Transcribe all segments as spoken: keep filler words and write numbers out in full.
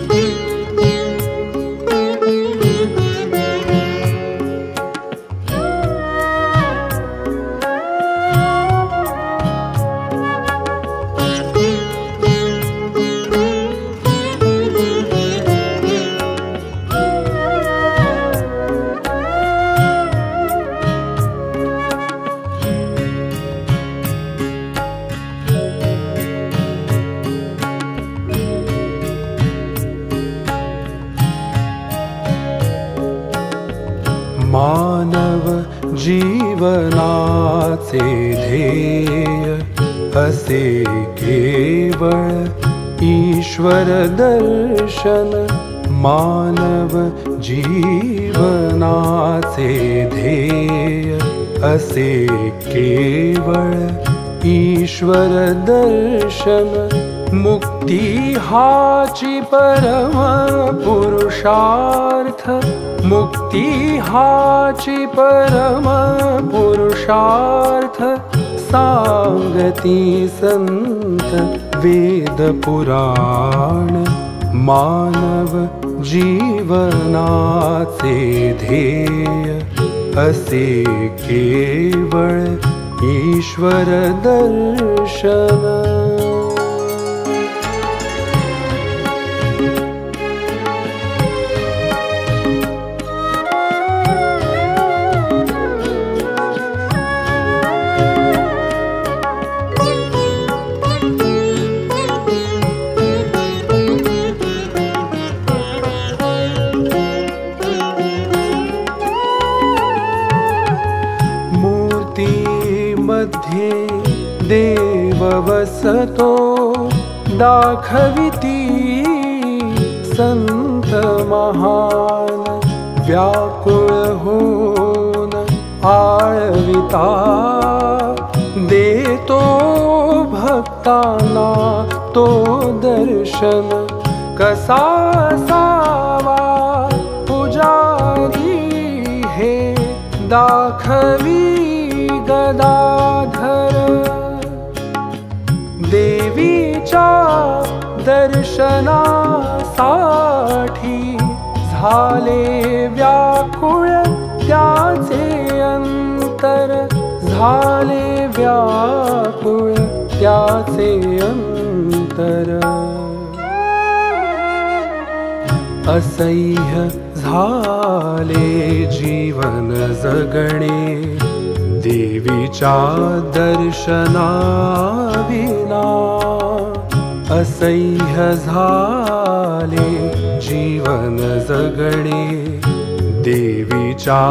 मानव जीवनाचे ध्येय असे केवळ ईश्वर दर्शन। मानव जीवनाचे ध्येय असे केवळ ईश्वर दर्शन। मुक्ती हाची परम पुरुषार्थ। मुक्ती हाची परम पुरुषार्थ। सांगती संत वेद पुराण। मानव जीवनाचे ध्येय असे केवळ ईश्वर दर्शन। मध्ये देव वसतो दाखविती संत महान। व्याकुळ होन आळविता देतो भक्तांना तो दर्शन। कसा असावा पुजारी हे दाखवी गदाधर। देवीच्या दर्शनासाठी झाले व्याकुळ त्याचे अंतर। झाले व्याकुळ त्याचे अंतर। असह्य झाले जीवन जगणे देवीच्या दर्शनाविना। असह्य झाले जीवन जगणे देवीच्या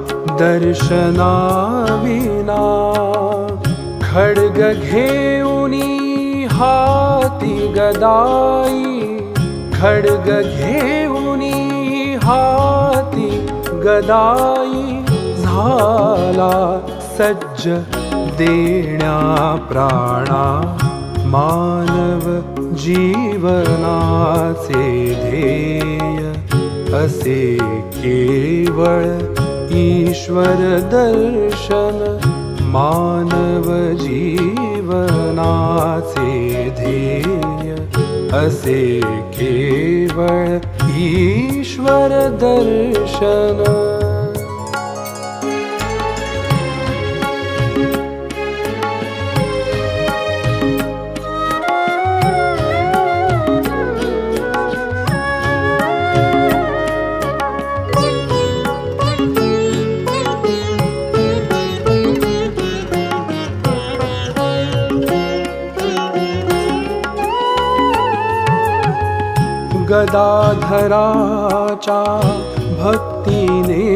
दर्शनाविना। खड्ग घेऊनी हाती गदाई। खड्ग घेऊनी हाती गदाई। झाला सज्ज देण्या प्राणा। मानव जीवनाचे ध्येय असे केवळ ईश्वर दर्शन। मानव जीवनाचे ध्येय असे केवळ ईश्वर दर्शन। गदाधराच्या भक्तीने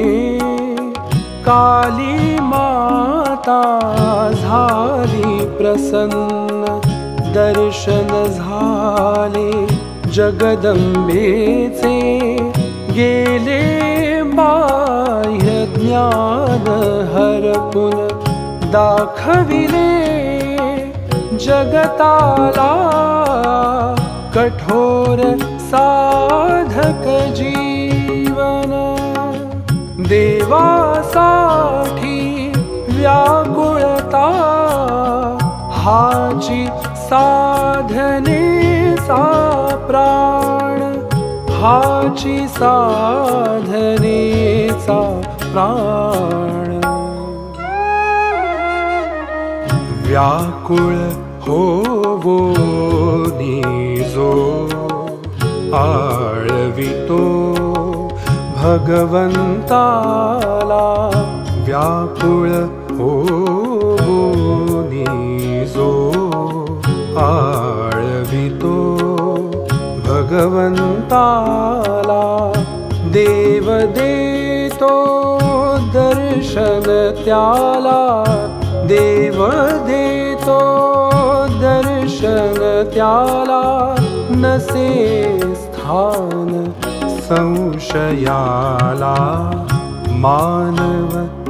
काली माता झाली प्रसन्न। दर्शन झाले जगदंबेचे गेले बाह्य ज्ञान हरपून। दाखविले जगताला कठोर साधक जीवन। देवासाठी व्याकुळता हाची साधनेचा प्राण। हाची साधनेचा प्राण व्याकुळ होवो निजो आळवितो भगवंताला व्याकुळ होवो निजो आळवितो भगवंताला देव देतो दर्शन त्याला देव देतो दर्शन त्याला नसे स्थान संशयाला मानव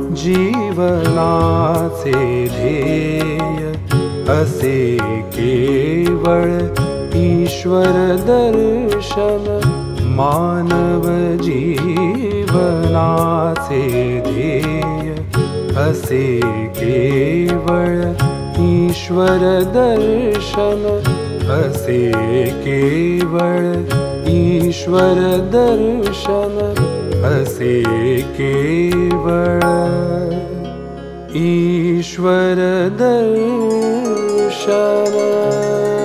जीवनाचे ध्येय असे केवळ ईश्वर दर्शन मानव जीवनाचे ध्येय असे केवळ ईश्वर दर्शन असे केवळ ईश्वर दर्शन असे केवळ ईश्वर दर्शन